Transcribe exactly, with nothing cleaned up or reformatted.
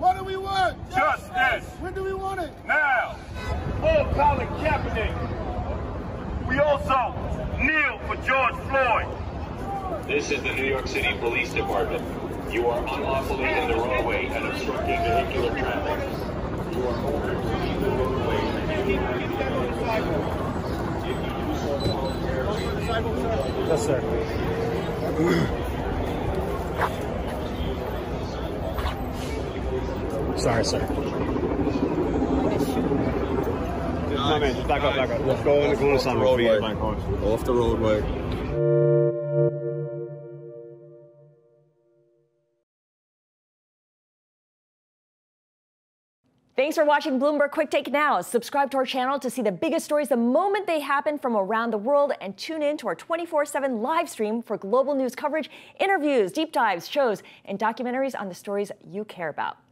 What do we want? Justice. When do we want it? Now. For Colin Kaepernick. We also kneel for George Floyd. This is the New York City Police Department. You are unlawfully in the roadway and obstructing vehicular traffic. You are ordered to leave the roadway. Yes, sir. Sorry, sir. No, man, just back up, back up. Let's go in the corner, Off the roadway. Off the roadway. Thanks for watching Bloomberg Quick Take Now. Subscribe to our channel to see the biggest stories the moment they happen from around the world, and tune in to our twenty-four seven live stream for global news coverage, interviews, deep dives, shows, and documentaries on the stories you care about.